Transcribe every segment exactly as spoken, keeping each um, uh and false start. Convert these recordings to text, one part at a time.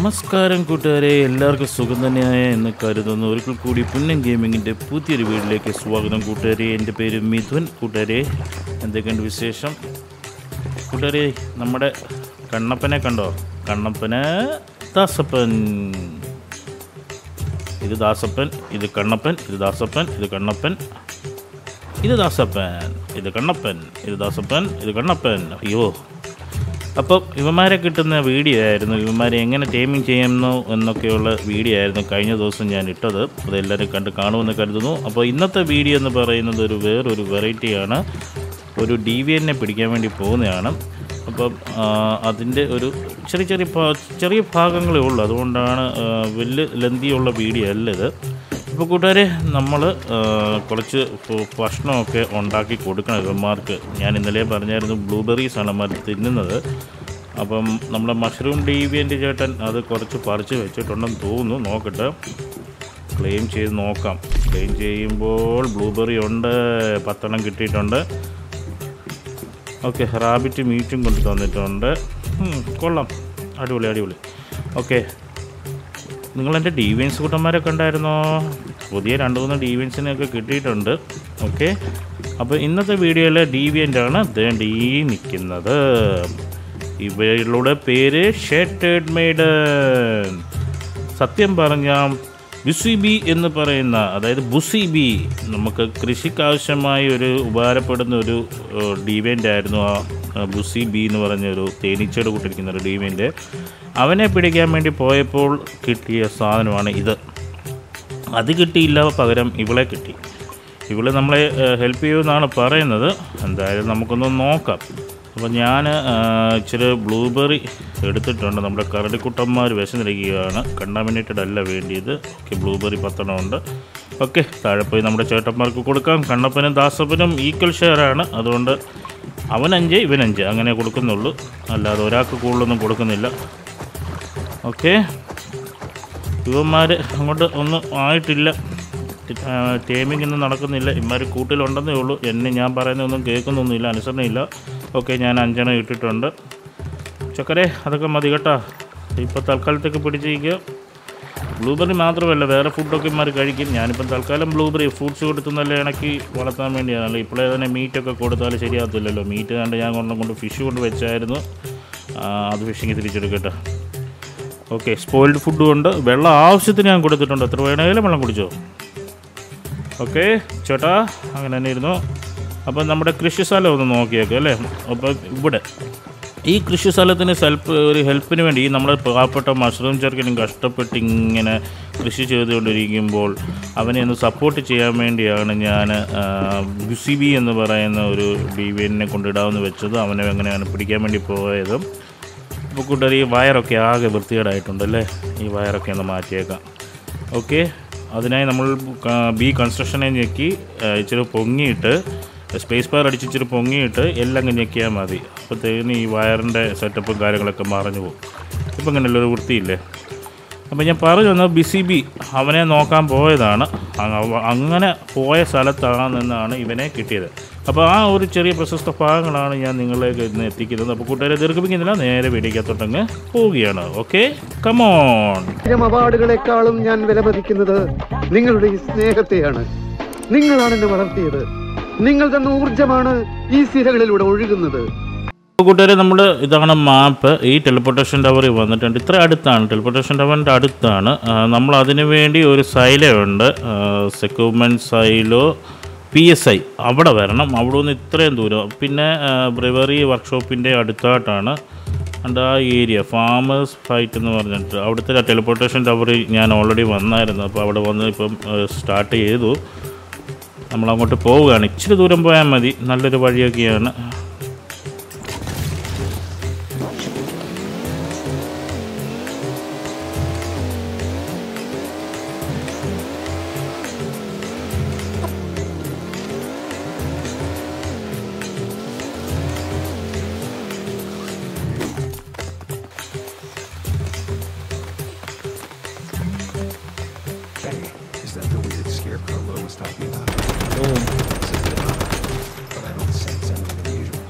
നമസ്കാരം കൂട്ടുകാരെ, എല്ലാവർക്കും സുഖം തന്നെയായ എന്ന് കരുതുന്നു. ഒരിക്കൽ കൂടി പുന്നൻ ഗെയിമിങ്ങിൻ്റെ പുതിയൊരു വീട്ടിലേക്ക് സ്വാഗതം കൂട്ടുകാരെ. എൻ്റെ പേര് മിഥുൻ. കൂട്ടുകാരെ, എന്തൊക്കെയുണ്ട് വിശേഷം? കൂട്ടുകാരെ, നമ്മുടെ കണ്ണപ്പനെ കണ്ടോ? കണ്ണപ്പന് ദാസപ്പൻ. ഇത് ദാസപ്പൻ, ഇത് കണ്ണപ്പൻ, ഇത് ദാസപ്പൻ, ഇത് കണ്ണപ്പൻ, ഇത് ദാസപ്പൻ, ഇത് കണ്ണപ്പൻ, ഇത് ദാസപ്പൻ, ഇത് കണ്ണപ്പൻ. അയ്യോ, അപ്പോൾ ഇവന്മാരെ കിട്ടുന്ന വീഡിയോ ആയിരുന്നു, ഇവന്മാരെ എങ്ങനെ ടൈമിങ് ചെയ്യുന്നു എന്നൊക്കെയുള്ള വീഡിയോ ആയിരുന്നു കഴിഞ്ഞ ദിവസം ഞാൻ ഇട്ടത്. അതെല്ലാവരും കണ്ട് കാണുമെന്ന് കരുതുന്നു. അപ്പോൾ ഇന്നത്തെ വീഡിയോ എന്ന് പറയുന്നത് ഒരു വേറൊരു വെറൈറ്റിയാണ്. ഒരു ഡി വി എന്നെ പിടിക്കാൻ വേണ്ടി പോകുന്നതാണ്. അപ്പം അതിൻ്റെ ഒരു ചെറിയ ചെറിയ ചെറിയ ഭാഗങ്ങളേ ഉള്ളൂ, അതുകൊണ്ടാണ് വലിയ ലെന്തിയുള്ള വീഡിയോ അല്ല ഇത്. ഇപ്പോൾ കൂട്ടുകാരെ, നമ്മൾ കുറച്ച് ഭക്ഷണമൊക്കെ ഉണ്ടാക്കി കൊടുക്കണം ഇവന്മാർക്ക്. ഞാൻ ഇന്നലെ പറഞ്ഞായിരുന്നു ബ്ലൂബെറീസാണ് ഇവന്മാർ തിന്നുന്നത്. അപ്പം നമ്മുടെ മഷ്റൂം ഡീവിയൻ്റ് ചേട്ടൻ അത് കുറച്ച് പറിച്ച് വെച്ചിട്ടുണ്ടെന്ന് തോന്നുന്നു. നോക്കട്ടെ, ക്ലെയിം ചെയ്ത് നോക്കാം. ക്ലെയിം ചെയ്യുമ്പോൾ ബ്ലൂബെറി ഉണ്ട്, പത്തെണ്ണം കിട്ടിയിട്ടുണ്ട്. ഓക്കെ, റാബിറ്റ് മീറ്റും കൊണ്ട് തന്നിട്ടുണ്ട്. കൊള്ളാം, അടിപൊളി അടിപൊളി. ഓക്കെ, നിങ്ങളെൻ്റെ ഡീവിയൻസ് കൂട്ടന്മാരെ കണ്ടായിരുന്നോ? പുതിയ രണ്ട് മൂന്ന് ഡീവിയൻസിനെയൊക്കെ കിട്ടിയിട്ടുണ്ട്. ഓക്കെ, അപ്പോൾ ഇന്നത്തെ വീഡിയോയിൽ ഡീവിയൻ്റാണ് ദേണ്ട് ഈ നിൽക്കുന്നത്. ഇവരുടെ പേര് ഷേറ്റേഡ് മെയ്ഡൻ. സത്യം പറഞ്ഞാൽ ബുസി ബി എന്ന് പറയുന്ന, അതായത് ബുസി ബി, നമുക്ക് കൃഷിക്കാവശ്യമായി ഒരു ഉപകാരപ്പെടുന്ന ഒരു ഡീവിയൻ്റ് ആയിരുന്നു ആ ബുസി ബി എന്ന് പറഞ്ഞൊരു തേനീച്ചയുടെ കൂട്ടിരിക്കുന്ന ഒരു ഡീവിയൻ്റ്. അവനെ പിടിക്കാൻ വേണ്ടി പോയപ്പോൾ കിട്ടിയ സാധനമാണ് ഇത്. അത് കിട്ടിയില്ല, പകരം ഇവളെ കിട്ടി. ഇവള് നമ്മളെ ഹെൽപ്പ് ചെയ്യുമെന്നാണ് പറയുന്നത്. എന്തായാലും നമുക്കൊന്ന് നോക്കാം. അപ്പോൾ ഞാൻ ഇച്ചിരി ബ്ലൂബെറി എടുത്തിട്ടുണ്ട്. നമ്മുടെ കരടിക്കുട്ടന്മാർ വിശന്നിരിക്കുകയാണ്, കണ്ടാമിനേറ്റഡ് അല്ല വേണ്ടിയത്. ഓക്കെ, ബ്ലൂബെറി പത്തെണ്ണം ഉണ്ട്. ഓക്കെ, താഴെ പോയി നമ്മുടെ ചേട്ടന്മാർക്ക് കൊടുക്കാം. കണ്ണപ്പനും ദാസപ്പനും ഈക്വൽ ഷെയറാണ്, അതുകൊണ്ട് അവനഞ്ച് ഇവനഞ്ച് അങ്ങനെ കൊടുക്കുന്നുള്ളൂ, അല്ലാതെ ഒരാൾക്ക് കൂടുതലൊന്നും കൊടുക്കുന്നില്ല. ഓക്കെ, ഇവന്മാർ അങ്ങോട്ട് ഒന്നും ആയിട്ടില്ല, ടൈമിംഗ് ഒന്നും നടക്കുന്നില്ല. ഇവന്മാർ കൂട്ടിലുണ്ടെന്നേ ഉള്ളൂ. എന്നെ ഞാൻ പറയുന്നതൊന്നും കേൾക്കുന്നൊന്നുമില്ല, അനുസരണയില്ല. ഓക്കെ, ഞാൻ അഞ്ചെണ്ണം ഇട്ടിട്ടുണ്ട്. ചക്കരെ, അതൊക്കെ മതി കേട്ടോ. ഇപ്പോൾ തൽക്കാലത്തേക്ക് പിടിച്ചിരിക്കുക. ബ്ലൂബെറി മാത്രമല്ല, വേറെ ഫുഡൊക്കെ ഇവന്മാർ കഴിക്കും. ഞാനിപ്പം തൽക്കാലം ബ്ലൂബെറി ഫ്രൂട്ട്സ് കൊടുത്ത് നല്ല ഇണക്കി വളർത്താൻ വേണ്ടിയാണല്ലോ. ഇപ്പോഴേ തന്നെ മീറ്റൊക്കെ കൊടുത്താൽ ശരിയാകത്തില്ലല്ലോ. മീറ്റ് കണ്ട് ഞാൻ കൊണ്ടും കൊണ്ട് ഫിഷ് കൊണ്ട് വെച്ചായിരുന്നു, അത് ഫിഷിങ് തിരിച്ചെടുക്കട്ടെ. ഓക്കെ, സ്പോയിൽഡ് ഫുഡും ഉണ്ട്. വെള്ളം ആവശ്യത്തിന് ഞാൻ കൊടുത്തിട്ടുണ്ട്, എത്ര വേണമെങ്കിലും വെള്ളം കുടിച്ചോ. ഓക്കെ ചേട്ടാ, അങ്ങനെ തന്നെ ഇരുന്നു. അപ്പം നമ്മുടെ കൃഷി സ്ഥലം ഒന്ന് നോക്കിയേക്കാം അല്ലേ. അപ്പം ഇവിടെ ഈ കൃഷി സ്ഥലത്തിന് ഹെൽപ്പ് ഒരു ഹെൽപ്പിന് വേണ്ടി നമ്മുടെ പാവപ്പെട്ട മഷ്റൂം ചെറുക്കനും കഷ്ടപ്പെട്ട് ഇങ്ങനെ കൃഷി ചെയ്തുകൊണ്ടിരിക്കുമ്പോൾ അവനെ ഒന്ന് സപ്പോർട്ട് ചെയ്യാൻ വേണ്ടിയാണ് ഞാൻ ബുസി ബി എന്ന് പറയുന്ന ഒരു ഡീവിയനെ കൊണ്ടിടാമെന്ന് വെച്ചത്. അവനെ എങ്ങനെയാണ് പിടിക്കാൻ വേണ്ടി പോയത്. ഇപ്പോൾ കൂട്ടുകാർ, ഈ വയറൊക്കെ ആകെ വൃത്തികേടായിട്ടുണ്ടല്ലേ. ഈ വയറൊക്കെ ഒന്ന് മാറ്റിയേക്കാം. ഓക്കെ, അതിനായി നമ്മൾ ബി കൺസ്ട്രക്ഷനെ ഞെക്കി ഇച്ചിരി പൊങ്ങിയിട്ട് സ്പേസ് ബാർ അടിച്ച് ഇച്ചിരി പൊങ്ങിയിട്ട് എല്ലാം ഞെക്കിയാൽ മതി. അപ്പോഴത്തേന് ഈ വയറിൻ്റെ സെറ്റപ്പും കാര്യങ്ങളൊക്കെ മറഞ്ഞു പോകും. ഇപ്പം ഇങ്ങനെയല്ല, ഒരു വൃത്തിയില്ലേ. അപ്പോൾ ഞാൻ പറഞ്ഞു വന്നത് ബിസി ബി അവനെ നോക്കാൻ പോയതാണ്. അങ്ങനെ പോയ സ്ഥലത്താണെന്നാണ് ഇവനെ കിട്ടിയത്. അപ്പോൾ ആ ഒരു ചെറിയ പ്രശസ്ത ഭാഗങ്ങളാണ് ഞാൻ നിങ്ങളിലേക്ക് ഇന്ന് എത്തിക്കുന്നത്. അപ്പോൾ കൂട്ടുകാരെ ദീർഘിപ്പിക്കുന്നില്ല, നേരെ വീഡിയോക്കകത്തോട്ടങ്ങ് പോവുകയാണ്. Okay, come on. അവാർഡുകളെക്കാളും ഞാൻ വിലമതിക്കുന്നത് നിങ്ങളുടെ ഈ സ്നേഹത്തെയാണ്. നിങ്ങളാണ് എന്നെ വളർത്തിയത്. നിങ്ങൾ തന്ന ഊർജ്ജമാണ് ഈ സിരകളിലൂടെ ഒഴുകുന്നത്. കൂട്ടുകാരെ, നമ്മൾ ഇതാണ് മാപ്പ്. ഈ ടെലിപ്പോർട്ടേഷൻ ടവറിൽ വന്നിട്ടുണ്ട്. ഇത്ര അടുത്താണ്, ടെലിപ്പോർട്ടേഷൻ ടവറിൻ്റെ അടുത്താണ്. നമ്മൾ അതിനു വേണ്ടി ഒരു സൈലോ ഉണ്ട്, securement silo P S I, അവിടെ വരണം. അവിടെ നിന്ന് ഇത്രയും ദൂരം. പിന്നെ ബ്രിവറി വർക്ക്ഷോപ്പിൻ്റെ അടുത്തായിട്ടാണ് എൻ്റെ ആ ഏരിയ, ഫാമേഴ്സ് ഫൈറ്റ് എന്ന് പറഞ്ഞിട്ട് അവിടുത്തെ ടെലിപ്പോർട്ടേഷൻ ടവറിൽ ഞാൻ ഓൾറെഡി വന്നായിരുന്നു. അപ്പോൾ അവിടെ വന്ന് ഇപ്പം സ്റ്റാർട്ട് ചെയ്തു. നമ്മളങ്ങോട്ട് പോവുകയാണ്. ഇച്ചിരി ദൂരം പോയാൽ മതി, നല്ലൊരു വഴിയൊക്കെയാണ്. Is that the weird scarecrow Lo was talking about? Oh. But I don't sense anything unusual.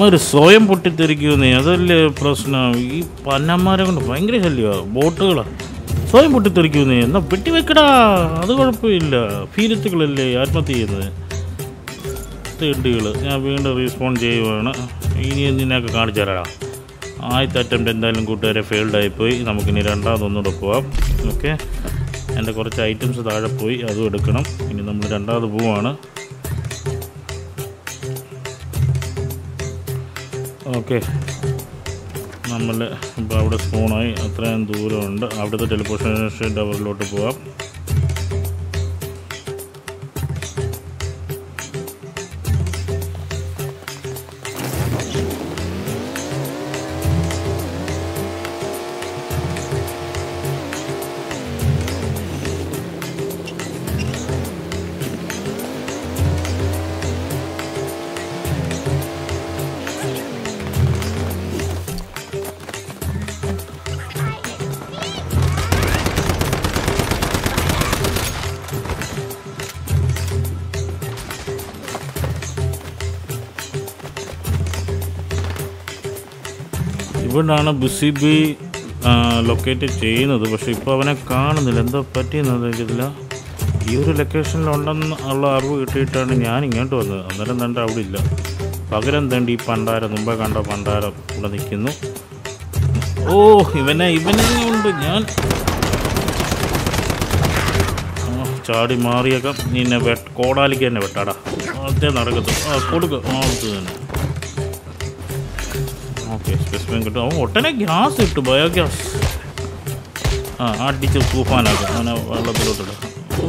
ഒരു സ്വയം പൊട്ടിത്തെറിക്കുന്നേ, അതല്ലേ പ്രശ്നം. ഈ പന്നന്മാരെ കൊണ്ട് ഭയങ്കര ശല്യമാണ്. ബോട്ടുകളാണ് സ്വയം പൊട്ടിത്തെറിക്കുന്നേ. എന്നാൽ പെട്ടി വെക്കടാ, അത് കുഴപ്പമില്ല. ഫീരത്തുകളല്ലേ ആത്മഹത്യ ചെയ്യുന്നത്, തെണ്ടികൾ. ഞാൻ വീണ്ടും റീസ്പോണ്ട് ചെയ്യുവാണ്. ഇനി നിന്നെയൊക്കെ കാണിച്ചു തരാടാ. ആദ്യത്തെ അറ്റംപ്റ്റ് എന്തായാലും കൂട്ടുകാരെ ഫെയിൽഡായിപ്പോയി. നമുക്കിനി രണ്ടാമതൊന്നുകൂടെ പോവാം. ഓക്കെ, എൻ്റെ കുറച്ച് ഐറ്റംസ് താഴെ പോയി, അതും എടുക്കണം. ഇനി നമ്മൾ രണ്ടാമത് പോവാണ്. ഓക്കെ, നമ്മൾ ഇപ്പോൾ അവിടെ സ്പോണായി. അത്രയും ദൂരമുണ്ട്. അവിടുത്തെ ടെലിപോർട്ടേഷൻ ടവറിലോട്ട് പോവാം. ഇവിടാണ് ബിസി ബി ലൊക്കേറ്റ് ചെയ്യുന്നത്. പക്ഷേ ഇപ്പോൾ അവനെ കാണുന്നില്ല. എന്താ പറ്റിയെന്ന് അറിയില്ല. ഈ ഒരു ലൊക്കേഷനിലുണ്ടെന്ന് ഉള്ള അറിവ് കിട്ടിയിട്ടാണ് ഞാൻ ഇങ്ങോട്ട് വന്നത്. അന്നേരം തണ്ട അവിടെ ഇല്ല. പകരം തണ്ടി ഈ പണ്ടാരം, മുമ്പേ കണ്ട പണ്ടാരം ഇവിടെ നിൽക്കുന്നു. ഓ, ഇവനെ ഇവനെ ഉണ്ട്. ഞാൻ ചാടി മാറിയേക്കാം. നിന്നെ വെട്ട് കോടാലിക്ക് തന്നെ വെട്ടാടാ. അതേ നടക്കത്തു. ആ കൊടുക്കുക. ആ അത് തന്നെ. ഓക്കെ, സ്പെസിഫിക് കിട്ടും. അവൻ ഒട്ടനെ ഗ്യാസ് ഇട്ടു, ബയോഗ്യാസ്. ആ അടിച്ച് തൂഫാനാക്കാം. അങ്ങനെ വെള്ളത്തിലോട്ടിടാം. ഓ,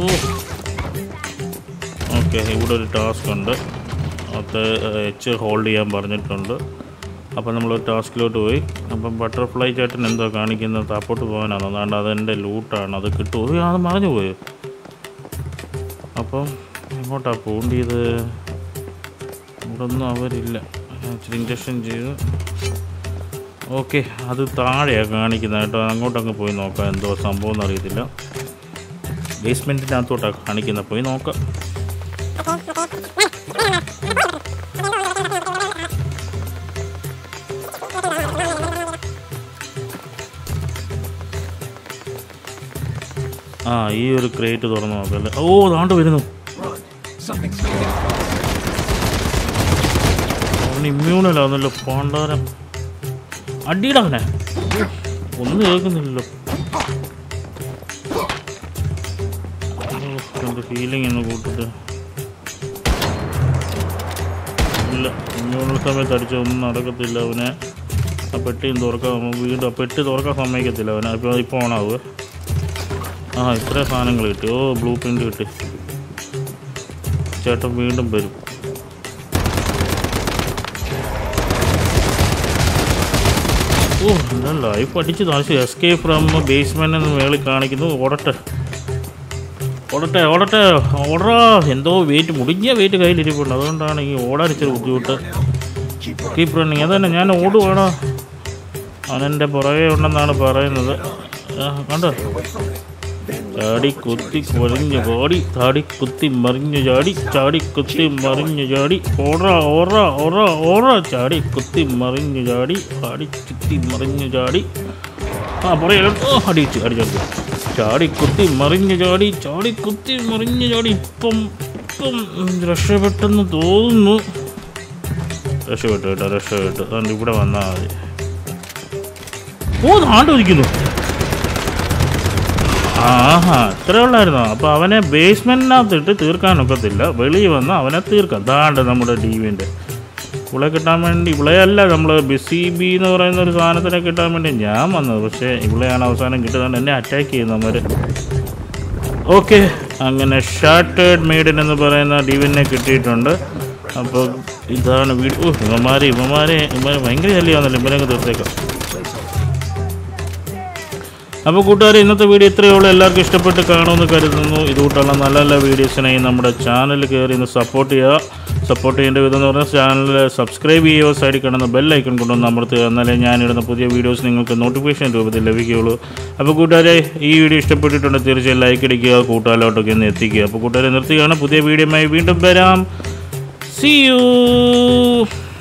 ഓക്കെ. ഇവിടെ ഒരു ടാസ്ക് ഉണ്ട്. അത് എച്ച് ഹോൾഡ് ചെയ്യാൻ പറഞ്ഞിട്ടുണ്ട്. അപ്പം നമ്മളൊരു ടാസ്കിലോട്ട് പോയി. അപ്പം ബട്ടർഫ്ലൈ ചേട്ടൻ എന്തോ കാണിക്കുന്നത്, താപ്പോട്ട് പോകാനാണ്. അതാണ്ട് അതെൻ്റെ ലൂട്ടാണ്. അത് കിട്ടുമോ? അത് മറഞ്ഞു പോയോ? അപ്പം എങ്ങോട്ടാണ് പോകേണ്ടത്? ഇവിടെ ഒന്നും അവരില്ല. ഇച്ചിരി ഇൻജക്ഷൻ ചെയ്ത്. ഓക്കെ, അത് താഴെയാണ് കാണിക്കുന്നത് കേട്ടോ. അങ്ങോട്ടങ്ങ് പോയി നോക്കാം എന്തോ സംഭവം എന്നറിയത്തില്ല. ബേസ്മെൻറ്റിനകത്തോട്ടാണ് കാണിക്കുന്നത്. പോയി നോക്കാം. ആ, ഈ ഒരു ക്രേറ്റ് തുറന്ന് നോക്കല്ലേ. ഓ, താണ്ട് വരുന്നു. അവന് ഇമ്മ്യൂണല്ലാന്നല്ലോ പാണ്ടാരം. അടിയിടവനെ ഒന്നും കേൾക്കുന്നില്ലല്ലോ. എൻ്റെ ഫീലിംഗ് എന്ന് കൂട്ടിട്ട് ഇല്ല. ഇമ്മ്യൂണൽ സമയത്ത് അടിച്ച ഒന്നും നടക്കത്തില്ല. അവനെ ആ പെട്ടിയും തുറക്കാൻ വീണ്ടും ആ പെട്ടി തുറക്കാൻ സമ്മതിക്കത്തില്ല അവനെ. ഇപ്പോൾ ഇപ്പോൾ ഓണാവുക. ആ, ഇത്രയും സാധനങ്ങൾ കിട്ടി. ഓ, ബ്ലൂ പ്രിൻ്റ് കിട്ടി. ചേട്ടൻ വീണ്ടും വരും. ഓ, നല്ല ലൈഫ് അടിച്ച് താഴ്ച. എസ്കേപ്പ് ഫ്രം ബേസ്മെൻ്റ് എന്ന് മേളിൽ കാണിക്കുന്നു. ഓടട്ടെ ഓടട്ടെ ഓടട്ടെ ഓടാ. എന്തോ വെയിറ്റ്, മുടിഞ്ഞ വെയിറ്റ് കയ്യിലിരിപ്പുണ്ട്. അതുകൊണ്ടാണ് ഈ ഓടാനിച്ചൊരു ബുദ്ധിമുട്ട്. Keep running. അതന്നെ, ഞാൻ ഓടുവാണോ. അവനെൻ്റെ പുറകെ ഉണ്ടെന്നാണ് പറയുന്നത്. കണ്ടോ, ചാടി കുത്തി മറിഞ്ഞ് പാടി, ചാടി കുത്തി മറിഞ്ഞ് ചാടി, ചാടി കുത്തി മറിഞ്ഞ് ചാടി, ഓറ ഓറ ഓറ ഓറ, ചാടി കുത്തി മറിഞ്ഞ് ചാടി, ചാടി കുത്തി മറിഞ്ഞ് ചാടി. ആ പറയാ, അടിച്ചു അടിച്ചു. ചാടി കുത്തി മറിഞ്ഞ് ചാടി, ചാടി കുത്തി മറിഞ്ഞ് ചാടി. ഇപ്പം ഇപ്പം രക്ഷപ്പെട്ടെന്ന് തോന്നുന്നു. രക്ഷപ്പെട്ടു കേട്ടോ, രക്ഷപ്പെട്ടു. അതുകൊണ്ട് ഇവിടെ വന്നാൽ മതി. ഓ, നാണ്ടിരിക്കുന്നു. ആഹാ, ഇത്രേ ഉള്ളായിരുന്നോ? അപ്പോൾ അവനെ ബേസ്മെൻറ്റിനകത്തിട്ട് തീർക്കാനൊക്കത്തില്ല. വെളിയിൽ വന്ന് അവനെ തീർക്കാം. അതാണ്ട് നമ്മുടെ ഡീവിൻ്റെ ഇവളെ കിട്ടാൻ വേണ്ടി. ഇവളെയല്ല നമ്മൾ ബിസി ബി എന്ന് പറയുന്ന ഒരു സാധനത്തിനെ കിട്ടാൻ വേണ്ടി ഞാൻ വന്നത്. പക്ഷേ ഇവളെയാണ് അവസാനം കിട്ടുന്നത്. എന്നെ അറ്റാക്ക് ചെയ്യുന്നവർ. ഓക്കെ, അങ്ങനെ ഷാർട്ടേഡ് മെയ്ഡൻ എന്ന് പറയുന്ന ഡീവിനെ കിട്ടിയിട്ടുണ്ട്. അപ്പോൾ ഇതാണ് വീട്. ഓ, ഇവന്മാരെ ഇവന്മാരെ ഇവന്മാരെ ഭയങ്കര ശല്യമാണല്ലോ. ഇവരൊക്കെ തീർത്തേക്കാം. അപ്പോൾ കൂട്ടുകാരെ, ഇന്നത്തെ വീഡിയോ ഇത്രയേ ഉള്ളൂ. എല്ലാവർക്കും ഇഷ്ടപ്പെട്ട് കാണുമെന്ന് കരുതുന്നു. ഇതുകൂട്ടുള്ള നല്ല നല്ല വീഡിയോസിനായി നമ്മുടെ ചാനൽ കയറി ഒന്ന് സപ്പോർട്ട് ചെയ്യുക. സപ്പോർട്ട് ചെയ്യേണ്ട വിധം എന്ന് പറഞ്ഞാൽ ചാനൽ സബ്സ്ക്രൈബ് ചെയ്യുക. സൈഡിൽ കാണുന്ന ബെൽ ഐക്കൺ കൊണ്ടൊന്ന് അമർത്തുക. എന്നാലേ ഞാനിടുന്ന പുതിയ വീഡിയോസ് നിങ്ങൾക്ക് നോട്ടിഫിക്കേഷൻ രൂപത്തിൽ ലഭിക്കുകയുള്ളൂ. അപ്പോൾ കൂട്ടുകാരെ, ഈ വീഡിയോ ഇഷ്ടപ്പെട്ടിട്ടുണ്ടെങ്കിൽ തീർച്ചയായും ലൈക്ക് അടിക്കുക, കൂട്ടുകാരിലോട്ടൊക്കെ ഒന്ന് എത്തിക്കുക. അപ്പോൾ കൂട്ടുകാരെ നിർത്തുകയാണ്. പുതിയ വീഡിയോയുമായി വീണ്ടും വരാം. See you.